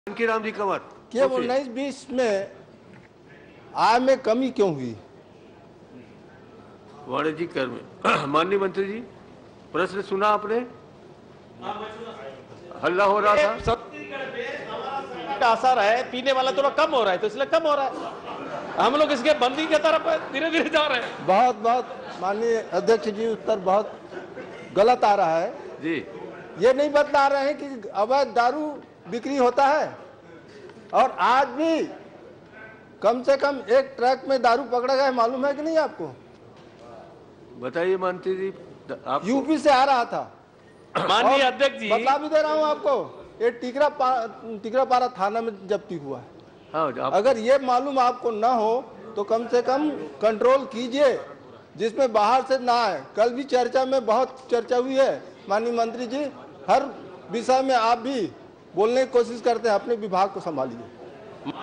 राम जी कंवर केवल 19-20 में आय में कमी क्यों हुई? वाणिज्यिक कर में माननीय मंत्री जी, प्रश्न सुना आपने? हल्ला हो रहा था। का असर है, पीने वाला थोड़ा कम हो रहा है तो इसलिए कम हो रहा है। हम लोग इसके बंदी की तरफ धीरे धीरे जा रहे हैं। बहुत माननीय अध्यक्ष जी, उत्तर बहुत गलत आ रहा है जी। ये नहीं बतला रहे हैं कि अवैध दारू बिक्री होता है और आज भी कम से कम एक ट्रक में दारू पकड़ा गया है। मालूम है कि नहीं आपको? बताइए मंत्री जी। आप यूपी से आ रहा था। माननीय अध्यक्ष जी, बता भी दे रहा हूं आपको, ये टिकरापारा थाना में जब्ती हुआ है। हाँ, अगर ये मालूम आपको ना हो तो कम से कम कंट्रोल कीजिए जिसमें बाहर से ना आए। कल भी चर्चा में बहुत चर्चा हुई है माननीय मंत्री जी, हर विषय में आप भी बोलने की कोशिश करते हैं, अपने विभाग को संभालिए।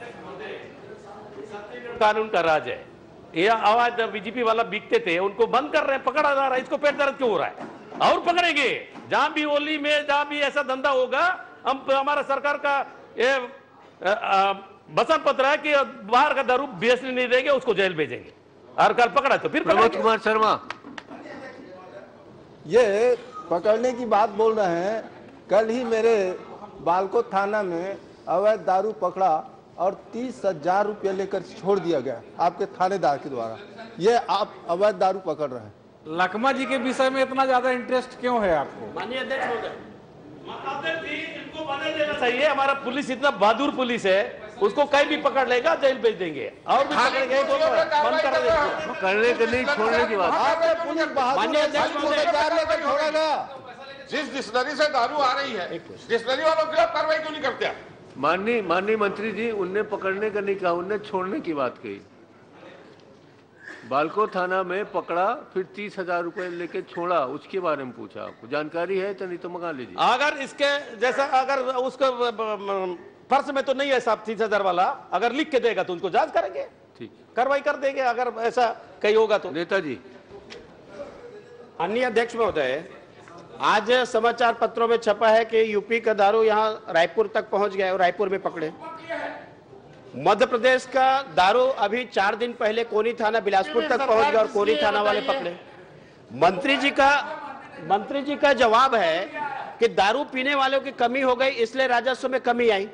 कानून का राज है। ये आवाज बीजेपी वाला बिकते थे उनको बंद कर रहे हैं, पकड़ा जा रहा है। इसको पेट दर्द क्यों हो रहा है? और पकड़ेंगे जहां भी होली में, जहां भी ऐसा धंधा होगा। हम हमारा सरकार का ये वचन पत्र है कि बाहर का दारू बेचने नहीं देंगे, उसको जेल भेजेंगे। और कल पकड़ा तो फिर प्रमोद कुमार शर्मा, ये पकड़ने की बात बोल रहे हैं। कल ही मेरे बालको थाना में अवैध दारू पकड़ा और 30,000 रुपये लेकर छोड़ दिया गया आपके थानेदार के द्वारा। ये आप अवैध दारू पकड़ रहे हैं। लखमा जी के विषय में इतना ज्यादा इंटरेस्ट क्यों है आपको? माननीय अध्यक्ष महोदय, इनको बदल देना चाहिए। हमारा पुलिस इतना बहादुर पुलिस है, उसको कहीं भी पकड़ लेगा, जेल भेज देंगे। और भी पकड़ेंगे तो बंद कर देंगे। करने के नहीं छोड़ने की बात। माननीय अध्यक्ष लेकर छोड़ा गया। जिस डिस्टिलरी से दारू आ रही है, डिस्टिलरी वालों के खिलाफ कार्रवाई क्यों नहीं करते? माननीय मंत्री जी, उनने पकड़ने का नहीं कहा, उनने छोड़ने की बात कही। बालको थाना में पकड़ा, फिर 30,000 रुपए लेके छोड़ा, उसके बारे में पूछा। आपको जानकारी है तो नहीं तो मंगा लीजिए। अगर इसके जैसा अगर उसको पर्स में तो नहीं है साहब 30,000 वाला, अगर लिख के देगा तो उनको जांच करेंगे, ठीक, कार्रवाई कर देंगे अगर ऐसा कहीं होगा तो। नेताजी। माननीय अध्यक्ष महोदय, आज समाचार पत्रों में छपा है कि यूपी का दारू यहां रायपुर तक पहुंच गया और रायपुर में पकड़े। मध्य प्रदेश का दारू अभी 4 दिन पहले कोनी थाना बिलासपुर तक पहुंच गया और कोनी थाना वाले पकड़े। मंत्री जी का जवाब है कि दारू पीने वालों की कमी हो गई इसलिए राजस्व में कमी आई।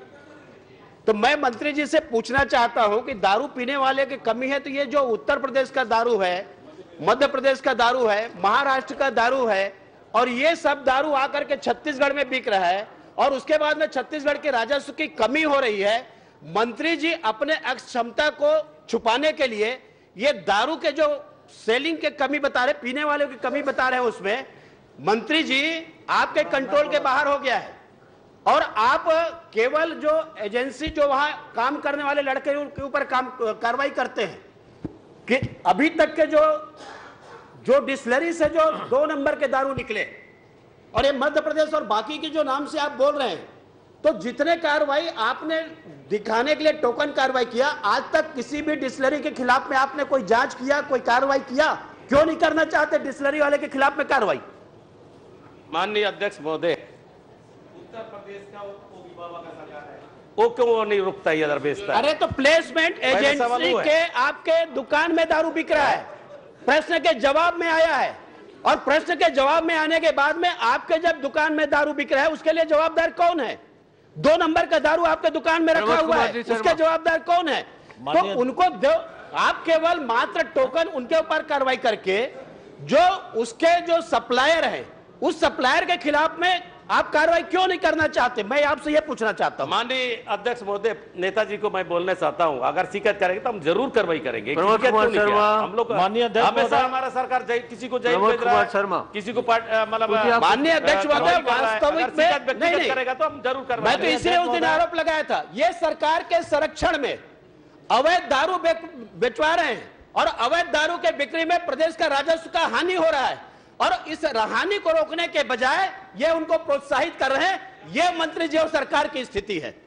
तो मैं मंत्री जी से पूछना चाहता हूं कि दारू पीने वाले की कमी है तो ये जो उत्तर प्रदेश का दारू है, मध्य प्रदेश का दारू है, महाराष्ट्र का दारू है, और ये सब दारू आकर के छत्तीसगढ़ में बिक रहा है और उसके बाद में छत्तीसगढ़ के राजस्व की कमी हो रही है। मंत्री जी अपने अक्षमता को छुपाने के लिए ये दारू के जो सेलिंग के कमी बता रहे, पीने वालों की कमी बता रहे हैं, उसमें मंत्री जी आपके कंट्रोल के बाहर हो गया है। और आप केवल जो एजेंसी जो वहां काम करने वाले लड़के के ऊपर कार्रवाई करते हैं कि अभी तक के जो डिस्टिलरी से जो 2 नंबर के दारू निकले और ये मध्य प्रदेश और बाकी के जो नाम से आप बोल रहे हैं, तो जितने कार्रवाई आपने दिखाने के लिए टोकन कार्रवाई किया, आज तक किसी भी डिस्टिलरी के खिलाफ में आपने कोई जांच किया, कोई कार्रवाई किया? क्यों नहीं करना चाहते डिस्टिलरी वाले के खिलाफ में कार्रवाई? माननीय अध्यक्ष महोदय, उत्तर प्रदेश का योगी बाबा का सरकार है, वो क्यों नहीं रुकता है इधर बेचता है? अरे तो प्लेसमेंट एजेंसी के आपके दुकान में दारू बिक रहा है, प्रश्न के जवाब में आया है। और प्रश्न के जवाब में आने के बाद में आपके जब दुकान में दारू बिक रहा है उसके लिए जवाबदार कौन है? 2 नंबर का दारू आपके दुकान में रखा हुआ है, उसके जवाबदार कौन है? तो उनको आप केवल मात्र टोकन उनके ऊपर कार्रवाई करके जो उसके जो सप्लायर है उस सप्लायर के खिलाफ में आप कार्रवाई क्यों नहीं करना चाहते? मैं आपसे यह पूछना चाहता हूं। माननीय अध्यक्ष महोदय, नेताजी को मैं बोलना चाहता हूं, अगर शिकायत करेंगे तो हम जरूर कार्रवाई करेंगे। हम लोग माननीय अध्यक्ष हमेशा हमारा सरकार किसी को जेल भेज रहा है, किसी को मतलब माननीय अध्यक्ष महोदय, वास्तविक में नहीं करेगा तो हम जरूर कार्रवाई। मैं तो इसलिए उस दिन आरोप लगाया था, ये सरकार के संरक्षण में अवैध दारू बेचवा रहे हैं और अवैध दारू के बिक्री में प्रदेश का राजस्व का हानि हो रहा है और इस हानि को रोकने के बजाय ये उनको प्रोत्साहित कर रहे हैं। ये मंत्री जी और सरकार की स्थिति है।